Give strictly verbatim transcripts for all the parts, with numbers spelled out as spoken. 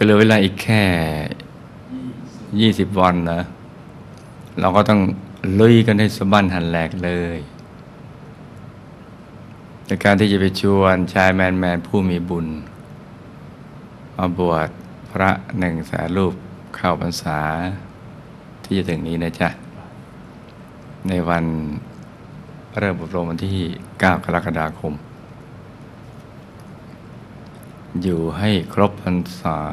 ก็เหลือเวลาอีกแค่ยี่สิบวันนะเราก็ต้องลุยกันให้สะบั้นหันแหลกเลยในการที่จะไปชวนชายแมนแมนผู้มีบุญมาบวชพระหนึ่งแสนรูปเข้าพรรษาที่จะถึงนี้นะจ๊ะในวันเริ่มอบรมวันที่เก้ากรกฎาคมอยู่ให้ครบพรรษา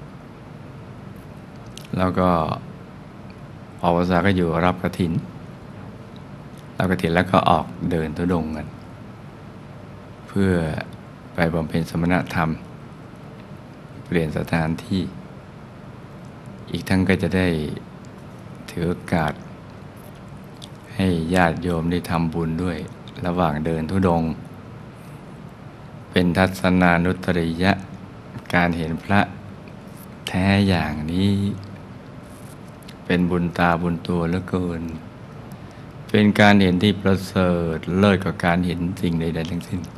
แล้วก็ออกพรรษาก็อยู่รับกฐินรับกฐินแล้วก็ออกเดินธุดงค์กันเพื่อไปบำเพ็ญสมณธรรมเปลี่ยนสถานที่อีกทั้งก็จะได้ถือโอกาสให้ญาติโยมได้ทำบุญด้วยระหว่างเดินธุดงค์เป็นทัศนานุตริยะการเห็นพระแท้อย่างนี้เป็นบุญตาบุญตัวเหลือเกินเป็นการเห็นที่ประเสริฐเลิศกว่าการเห็นสิ่งใดๆทั้งสิ้น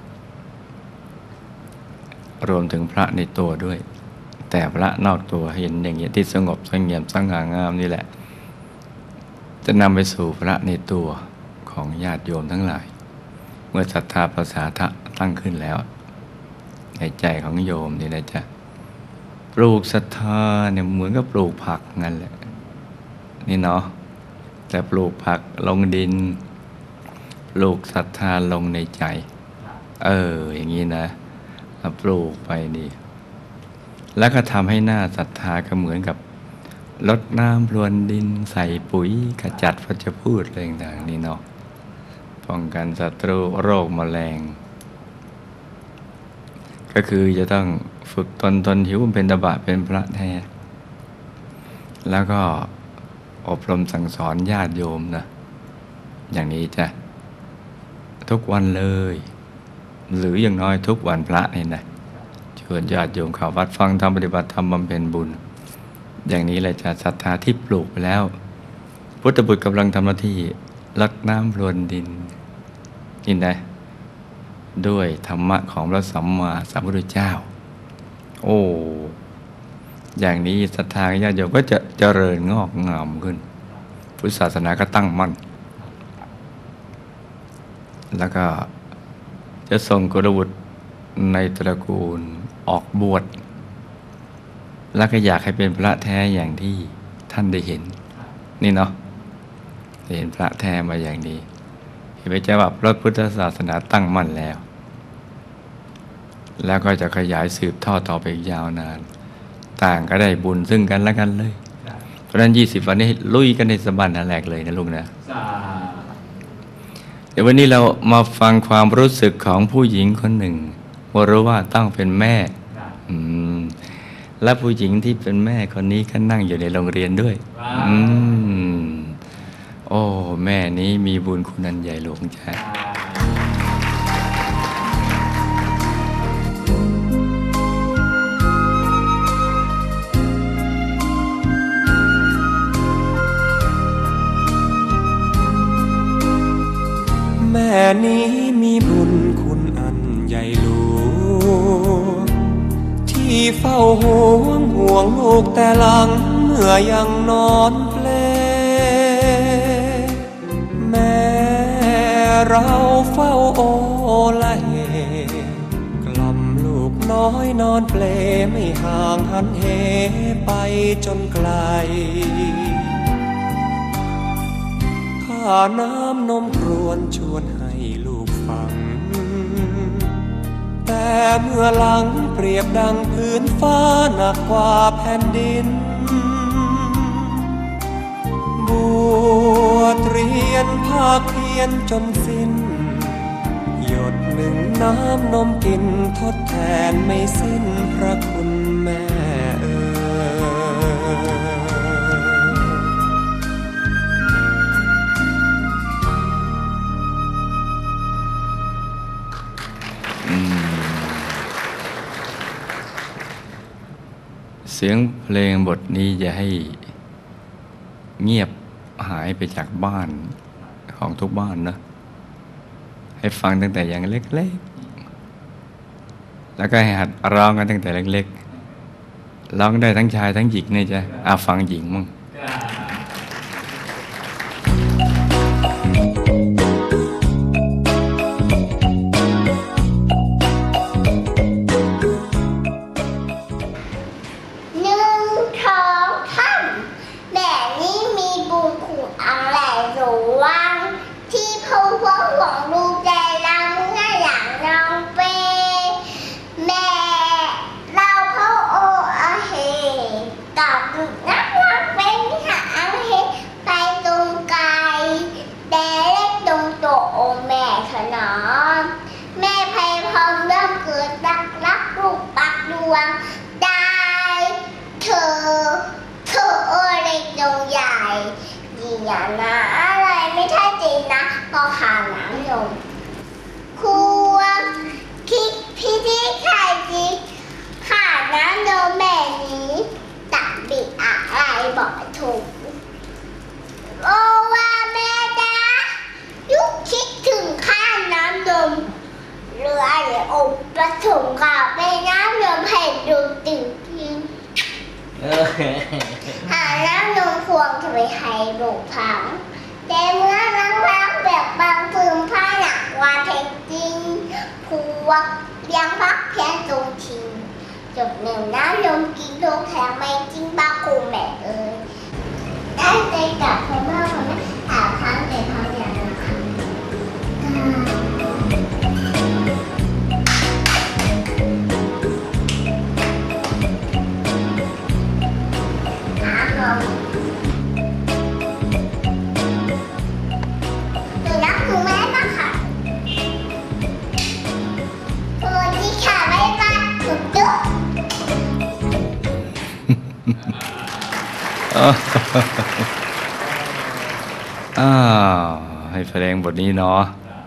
รวมถึงพระในตัวด้วยแต่พระนอกตัวเห็นอย่างเงี้ยที่สงบสงเงียมสง่างามนี่แหละจะนำไปสู่พระในตัวของญาติโยมทั้งหลายเมื่อศรัทธาประสาทะตั้งขึ้นแล้วในใจของโยมนี่นะจ๊ะปลูกศรัทธาเนี่ยเหมือนกับปลูกผักงั้นแหละนี่เนาะแต่ปลูกผักลงดินปลูกศรัทธาลงในใจเอออย่างนี้นะปลูกไปนี่แล้วก็ทำให้หน้าศรัทธาก็เหมือนกับรดน้ำพรวนดินใส่ปุ๋ยขจัดวัชพืชอะไรต่างๆนี่เนาะป้องกันศัตรูโรคแมลงก็คือจะต้องฝึกตนตนหิวเป็นตบะเป็นพระแท้แล้วก็อบรมสั่งสอนญาติโยมนะอย่างนี้จ้ะทุกวันเลยหรืออย่างน้อยทุกวันพระนี่นะชวนญาติโยมเข้าวัดฟังธรรมปฏิบัติธรรมบำเพ็ญบุญอย่างนี้เลยจะศรัทธาที่ปลูกไปแล้วพุทธบุตรกำลังทำหน้าที่รดน้ำพรวนดินนี่นะด้วยธรรมะของพระสัมมาสัมพุทธเจ้าโอ้อย่างนี้ศรัทธาญาติโยมก็จะเจริญงอกงามขึ้นพุทธศาสนาก็ตั้งมั่นแล้วก็จะส่งกุลบุตรในตระกูลออกบวชแล้วก็อยากให้เป็นพระแท้อย่างที่ท่านได้เห็นนี่เนาะเห็นพระแท้มาอย่างนี้เห็นไหมจ๊ะว่าพระพุทธศาสนาตั้งมั่นแล้วแล้วก็จะขยายสืบทอดต่อไปอีกยาวนานต่างก็ได้บุญซึ่งกันและกันเลยเพราะฉะนั้นยี่สิบวันนี้ลุยกันในสะบั้นหันแหลกเลยนะลูกนะเดี๋ยววันนี้เรามาฟังความรู้สึกของผู้หญิงคนหนึ่งว่ารู้ว่าต้องเป็นแม่อืมและผู้หญิงที่เป็นแม่คนนี้ก็นั่งอยู่ในโรงเรียนด้วยอืมโอ้แม่นี้มีบุญคุณอันใหญ่หลวงจ้าแม่นี้มีบุญคุณอันใหญ่หลวงที่เฝ้าห่วงห่วงลูกแต่หลังเมื่อยังนอนเปลแม่เราเฝ้าโอละเหกล่อมลูกน้อยนอนเปลไม่ห่างหันเหไปจนไกลข้าน้ำนมครวญชวนให้ลูกฟังแต่เมื่อหลังเปรียบดังพื้นฟ้าหนักกว่าแผ่นดินบวชเรียนภาคเพียรจนสิ้นหยดหนึ่งน้ำนมกินทดแทนไม่สิ้นพระคุณแม่เอ๋เสียงเพลงบทนี้จะให้เงียบหายไปจากบ้านของทุกบ้านนะให้ฟังตั้งแต่อย่างเล็กๆแล้วก็ให้หัดร้องกันตั้งแต่เล็กร้องได้ทั้งชายทั้งหญิงเนี่ยจ้ะอาฟังหญิงมั่งอย่านะอะไรไม่ใช่จริงนะพอขาน้ำนมครัวคิดพี่ที่ใครจิขาน้ำนมแม่นี้ตักบิดอะไรบอกถูกโอ้ว่าแม่จ๊ะยุกคิดถึงข้าน้ำนมเรือหรืออบประถุงกับไปน้ำนมให้ดูตึงพิงหาน้ำนมควงจะไปให้บุกพังแต่เมื่อล้างล้างแบบบางพึงผ้าหนักว่าเท็จจริงผัวยังพักเพียงตรงทิ้งจบหนึ่งน้ำนมกินโดนแถมไม่จริงบ้ากูแม่เอ้ยได้ใจกลับไปบ้านคนนั้นถามพังแต่พังอย่างละคำอ้าวให้แสดงบทนี้เนาะ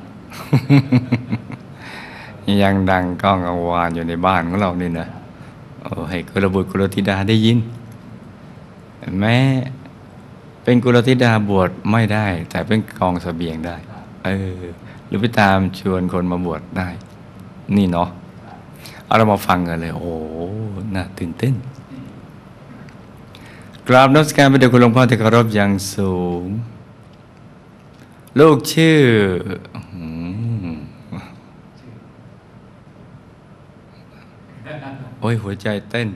ยังดังก้องกังวานอยู่ในบ้านของเรานี่นะโอ้ให้กุลบุตรกุลธิดาได้ยินแม้เป็นกุลธิดาบวชไม่ได้แต่เป็นกองเสบียงได้เออหรือไปตามชวนคนมาบวชได้นี่เนาะเอาเรามาฟังกันเลยโอ้น่าตื่นเต้นกราบนมัสการพระเดชคุณหลวงพ่อที่เคารพอย่างสูงลูกชื่อโอ้ยหัวใจเต้น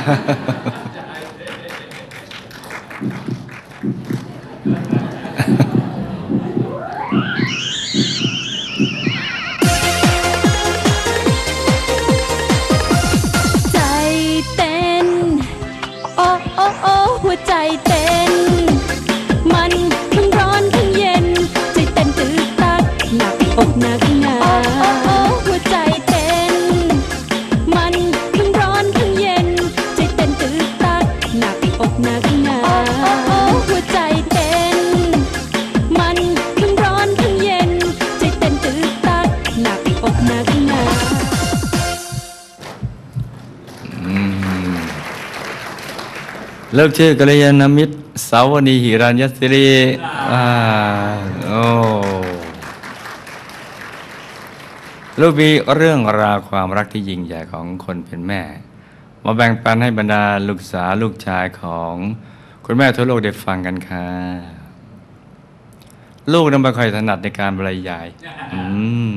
ใจเต้นโอ้โอ้โอ้หัวใจเต้นมันทั้งร้อนทั้งเย็นใจเต้นตึกตักหนักอกหนักหนาโอ้โอ้หัวใจเต้นมันทั้งร้อนทั้งเย็นใจเต้นตึกตักหนักอกหนักหนาโอ้โอ้หัวใจเต้นมันทั้งร้อนทั้งเย็นใจเต้นตึกตักหนักอกหนักหนาเลิกชื่อกัลยาณมิตรสาวนีหิรัญยศิริอ่าโอ้ลูกมีเรื่องราวความรักที่ยิ่งใหญ่ของคนเป็นแม่มาแบ่งปันให้บรรดาลูกสาวลูกชายของคุณแม่ทั่วโลกได้ฟังกันค่ะลูกนั้นไม่ค่อยถนัดในการบรรยายอืม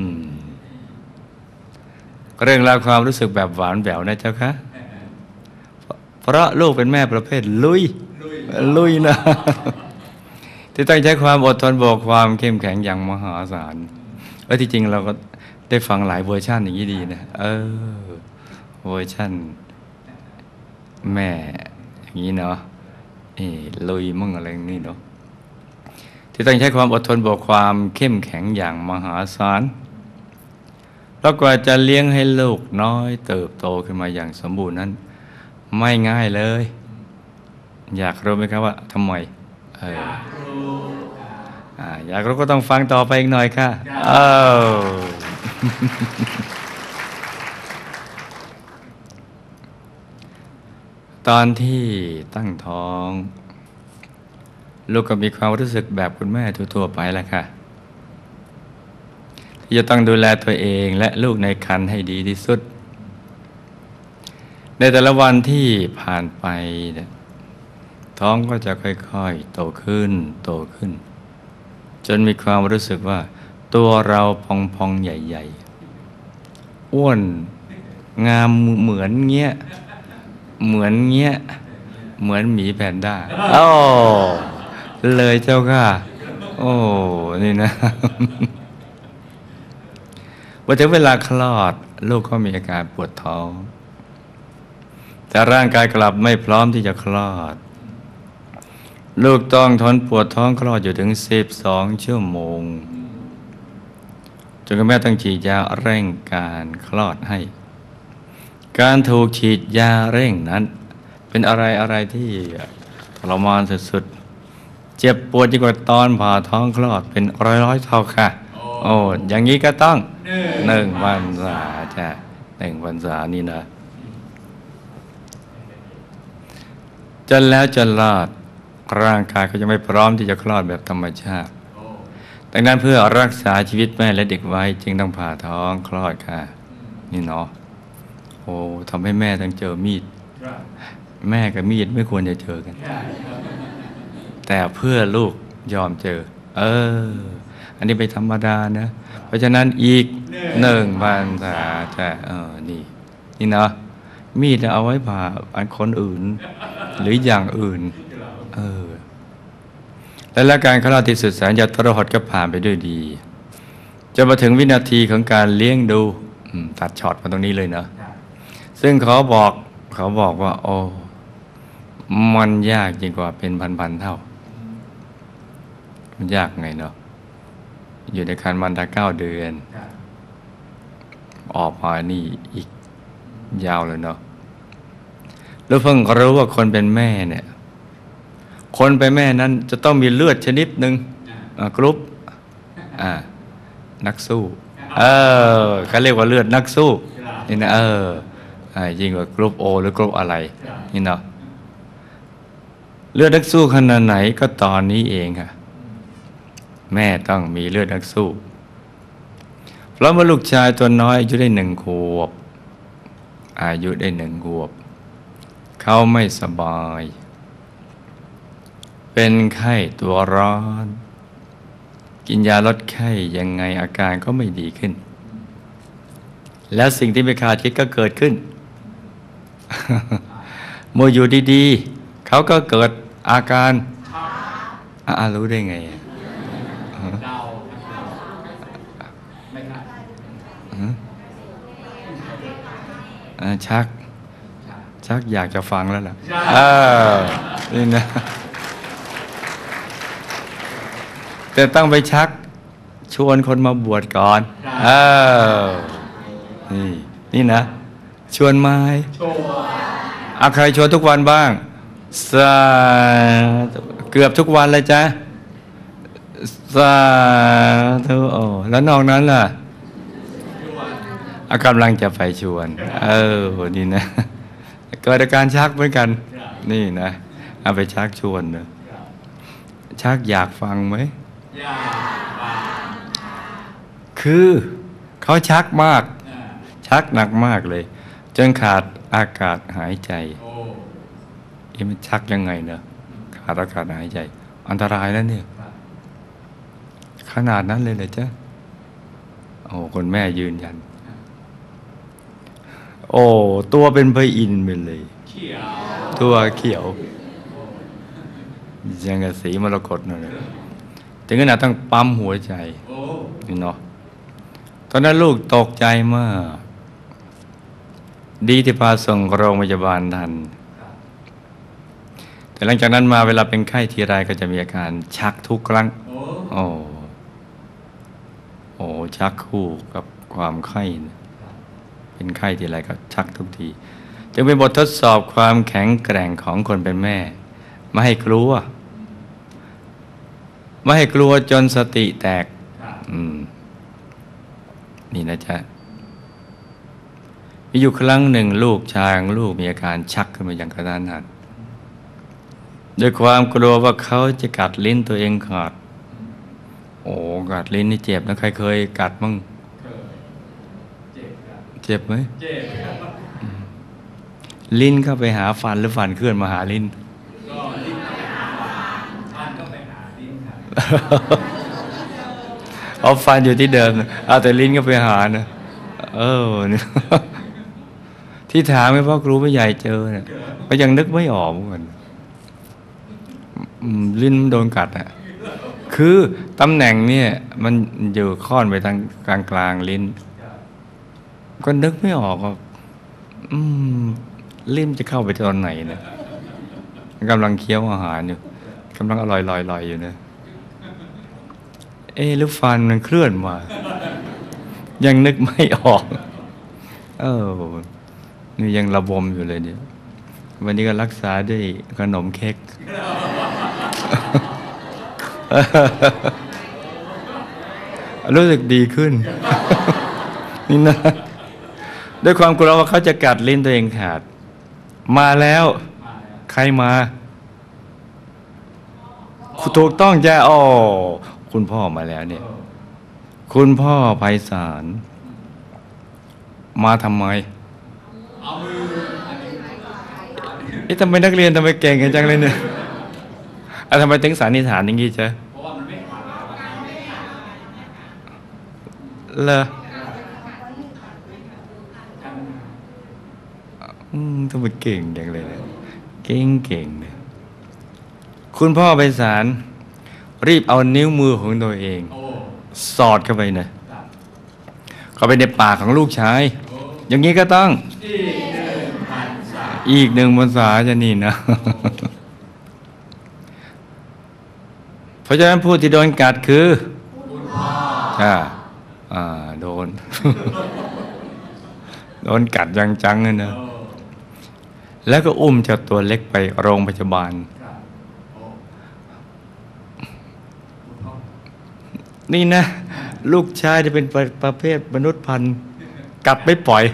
เรื่องราวความรู้สึกแบบหวานแหววนะเจ้าคะเพราะลูกเป็นแม่ประเภทลุยลุยนะที่ต้องใช้ความอดทนบวกความเข้มแข็งอย่างมหาศาลเออที่จริงเราก็ได้ฟังหลายเวอร์ชันอย่างนี้ดีนะเออเวอร์ชันแม่อย่างนี้เนาะเออลุยมั่งอะไรอย่างนี้เนาะที่ต้องใช้ความอดทนบวกความเข้มแข็งอย่างมหาศาลแล้วกว่าจะเลี้ยงให้ลูกน้อยเติบโตขึ้นมาอย่างสมบูรณ์นั้นไม่ง่ายเลยอยากรู้ไหมครับว่าทำไมเอออยากรู้ก็ต้องฟังต่อไปอีกหน่อยค่ะเออ ตอนที่ตั้งท้องลูกก็มีความรู้สึกแบบคุณแม่ทั่วๆไปแหละค่ะที่จะต้องดูแลตัวเองและลูกในครรภ์ให้ดีที่สุดในแต่ละวันที่ผ่านไปเนี่ยท้องก็จะค่อยๆโตขึ้นโตขึ้นจนมีความรู้สึกว่าตัวเราพองๆใหญ่ๆอ้วนงามเหมือนเงี้ยเหมือนเงี้ยเหมือนหมีแพนด้าโอ้เลยเจ้าค่ะโอ้นี่นะพอถึงเวลาคลอดลูกก็มีอาการปวดท้องแต่ร่างกายกลับไม่พร้อมที่จะคลอดลูกต้องทนปวดท้องคลอดอยู่ถึงสิบสองชั่วโมงจนคุณแม่ต้องฉีดยาเร่งการคลอดให้การถูกฉีดยาเร่งนั้นเป็นอะไรอะไรที่ทรมานสุดๆเจ็บปวดยิ่งกว่าตอนผ่าท้องคลอดเป็นร้อยร้อยเท่าค่ะโอ้อย่างนี้ก็ต้องหนึ่งพรรษาจ้ะหนึ่งพรรษานี่นะจนแล้วจนรอดร่างกายก็ยังไม่พร้อมที่จะคลอดแบบธรรมชาติดังนั้นเพื่อรักษาชีวิตแม่และเด็กไว้จึงต้องผ่าท้องคลอดค่ะนี่เนาะโอ้ทำให้แม่ต้องเจอมีดแม่กับมีดไม่ควรจะเจอกันแต่เพื่อลูกยอมเจอเอออันนี้ไม่ธรรมดานะเพราะฉะนั้นอีกหนึ่งพรรษาจะเออนี่นี่เนาะมีดเอาไว้ผ่าอันคนอื่นหรืออย่างอื่นเออและและการคลอดที่สุดแสนจะทรหดก็ผ่านไปด้วยดีจนมาถึงวินาทีของการเลี้ยงดูตัดช็อตมาตรงนี้เลยเนาะซึ่งเขาบอกเขาบอกว่าโอ้มันยากยิ่งกว่าเป็นพันๆเท่ามันยากไงเนาะอยู่ในครรภ์มารดาเก้าเดือนออกมานี่อีกยาวเลยเนาะแล้วเพิ่งรู้ว่าคนเป็นแม่เนี่ยคนเป็นแม่นั้นจะต้องมีเลือดชนิดหนึ่งกรุ๊ปอ่านักสู้เออเขาเรียกว่าเลือดนักสู้นี่นะเออยิ่งกว่ากรุ๊ปโอหรือกรุ๊ปอะไรนี่เนาะเลือดนักสู้ขนาดไหนก็ตอนนี้เองค่ะแม่ต้องมีเลือดนักสู้เพราะเมื่อลูกชายตัวน้อยอายุได้หนึ่งขวบอายุได้หนึ่งขวบเขาไม่สบายเป็นไข้ตัวร้อนกินยาลดไข้ยังไงอาการก็ไม่ดีขึ้นแล้วสิ่งที่ไม่คาดคิดก็เกิดขึ้น เมื่ออยู่ดีๆเขาก็เกิดอาการอ่ารู้ได้ไงชักชักอยากจะฟังแล้วล่ะเออนี่นะแต่ต้องไปชักชวนคนมาบวชก่อนเออนี่นี่นะชวนมาให้เอาใครชวนทุกวันบ้างสาเกือบทุกวันเลยจ้ะสาธุโอ้แล้วนอกนั้นล่ะอากำลังจะไปชวนเออนี่นะเกิดอาการชักเหมือนกันนี่นะเอาไปชักชวนนะชักอยากฟังไหมอยากฟังคือเขาชักมากชักหนักมากเลยจนขาดอากาศหายใจเอ๊ะมันชักยังไงเนอะขาดอากาศหายใจอันตรายแล้วเนี่ยขนาดนั้นเลยเลยจ้ะโอ้คนแม่ยืนยันโอ้ตัวเป็นพระอินทร์ไปเลยตัวเขียวยังกับสีมรกตนั่นเลยถึงขนาดต้องปั๊มหัวใจนี่เนาะตอนนั้นลูกตกใจมากดีที่พาส่งโรงพยาบาลทันแต่หลังจากนั้นมาเวลาเป็นไข้ทีไรก็จะมีอาการชักทุกครั้งโอ้โอ้ชักคู่กับความไข้เป็นไข้ทีไรก็ชักทุกทีจึงเป็นบททดสอบความแข็งแกร่งของคนเป็นแม่ไม่ให้กลัวไม่ให้กลัวจนสติแตกอืมนี่นะจ๊ะมีอยู่ครั้งหนึ่งลูกชายของลูกมีอาการชักขึ้นมาอย่างกระทันหันด้วยความกลัวว่าเขาจะกัดลิ้นตัวเองขาดโอ้กัดลิ้นนี่เจ็บนะใครเคยกัดมั่งเจ็บไหมลิ้นเข้าไปหาฟันหรือฟันเคลื่อนมาหาลิ้นเอาฟันอยู่ที่เดิมเอาแต่ลิ้นก็ไปหานะเออเนี่ยที่ถามไม่เพราะครูไม่ใหญ่เจอเนี่ยก็ยังนึกไม่ออกเหมือนกันลิ้นโดนกัดอ่ะคือตำแหน่งเนี่ยมันอยู่ค่อนไปทางกลางกลางลิ้นก็นึกไม่ออกว่าอืมลิ้นจะเข้าไปตอนไหนเนี่ยกำลังเคี้ยวอาหารอยู่กำลังอร่อยลอยๆอยู่เนี่ยเอ๊ะหรือฟันมันเคลื่อนมายังนึกไม่ออกเออนี่ยังระบมอยู่เลยเนี่ยวันนี้ก็รักษาด้วยขนมเค้กรู้สึกดีขึ้นนี่นะด้วยความกลัวว่าเขาจะกัดลิ้นตัวเองขาดมาแล้วใครมาถูกต้องจ้าอ๋อคุณพ่อมาแล้วเนี่ยคุณพ่อไพศาลมาทำไมเอ๊ะทำไมนักเรียนทำไมเก่งกันจังเลยเนี่ยอ่ะทำไมถึงสันนิษฐานอย่างนี้จ๊ะเลออืมทำไมเก่งอย่างเลยเนี่ยเก่งเก่งเนี่ยคุณพ่อไพศาลรีบเอานิ้วมือของตัวเองสอดเข้าไปนะเข้าไปในปากของลูกชายอย่างนี้ก็ต้องอีกหนึ่งภาษาจะนี่นะเพราะฉะนั้นผู้ที่โดนกัดคือคุณพ่ออ่าอ่าโดน โดนกัดจังจังเลยนะแล้วก็อุ้มเจ้าตัวเล็กไปโรงพยาบาลนี่นะลูกชายจะเป็นประเภทมนุษย์พันธุ์กัดไม่ปล่อย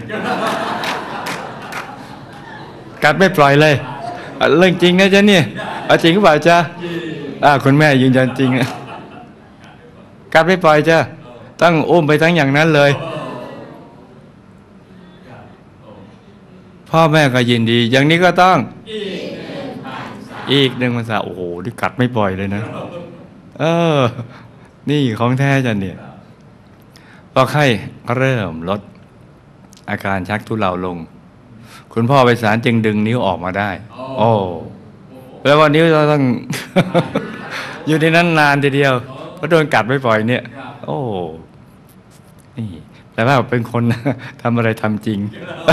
กัดไม่ปล่อยเลยเรื่องจริงนะจ๊ะเนี่ยเอาจริงหรือเปล่าจ๊ะอ่าคุณแม่ยืนยันจริงกัดไม่ปล่อยจ้ะต้องอุ้มไปทั้งอย่างนั้นเลยพ่อแม่ก็ยินดีอย่างนี้ก็ต้องอีกหนึ่งภาษาโอ้โหที่กัดไม่ปล่อยเลยนะเออนี่ของแท้จ้ะเนี่ยพอไข้เริ่มลดอาการชักทุเลาลงคุณพ่อไพศาลจึงดึงนิ้วออกมาได้โอ้แล้ววันนี้เราต้อง อยู่ในนั้นนานทีเดียวเพราะโดนกัดไม่ปล่อยเนี่ยโอ้นี่แปลว่าเป็นคน ทำอะไรทำจริง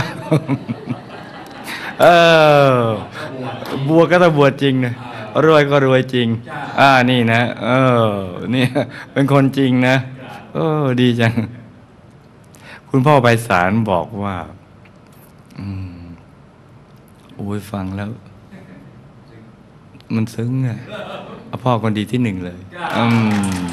เออบวชก็ต้องบวชจริงนะรวยก็รวยจริงอ่านี่นะเออนี่เป็นคนจริงนะเออดีจังคุณพ่อไพศาลบอกว่าอืมโอ้ยฟังแล้วมันซึ้งอ่ะพ่อคนดีที่หนึ่งเลยอืม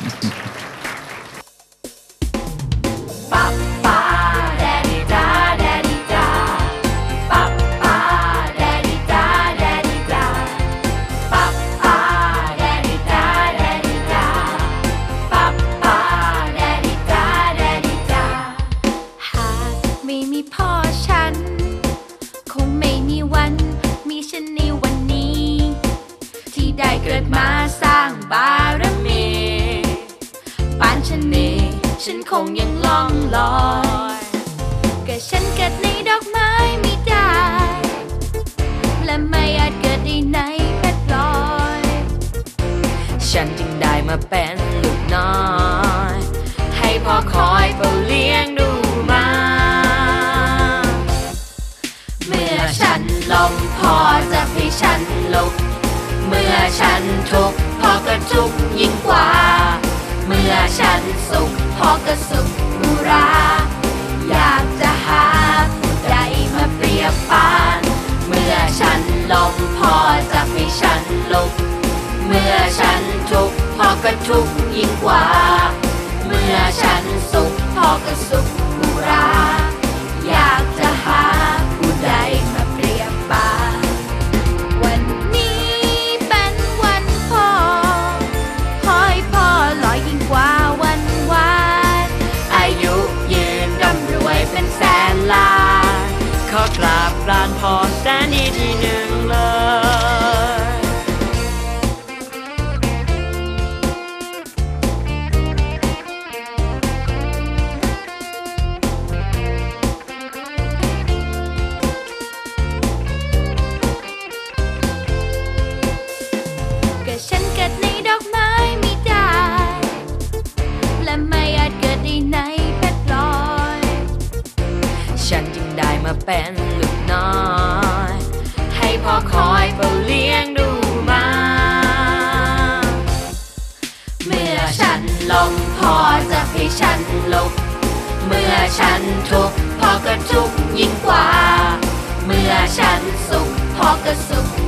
เกิดมาสร้างบารมีปานฉันนี้ฉันคงยังล่องลอยก็ฉันเกิดในดอกไม้ไม่ได้และไม่อาจเกิดได้ในเพชรพลอยฉันจึงได้มาเป็นลูกน้อยให้พ่อคอยเฝ้าเลี้ยงดูมาเมื่อฉันล้มพ่อจะให้ฉันลุกเมื่อฉันทุกข์พ่อก็ทุกข์ยิ่งกว่าเมื่อฉันสุขพ่อก็สุขอุราอยากจะหาผู้ใดมาเปรียบปานเมื่อฉันล้มพ่อจะให้ฉันลุกเมื่อฉันทุกข์พ่อก็ทุกข์ยิ่งกว่าเมื่อฉันสุขพ่อก็สุขอุราอยากจะหาผู้ใดมาเปรียบปานวันนี้เป็นวันพ่อขอให้พ่อลอยยิ่งกว่าวันวานอายุยืนร่ำรวยเป็นแสนล้านขขอกราบกรานพรแสนดีทีหนึ่งเลยก็ฉันเกิดในดอกไม้ไม่ได้ และไม่อาจเกิดได้ในเพชรพลอยฉันจึงได้มาเป็นลูกน้อยให้พ่อคอยเฝ้าเลี้ยงดูมาเมื่อฉันล้มพ่อจะให้ฉันลุก เมื่อฉันทุกข์พ่อก็ทุกข์ยิ่งกว่า เมื่อฉันสุขพ่อก็สุข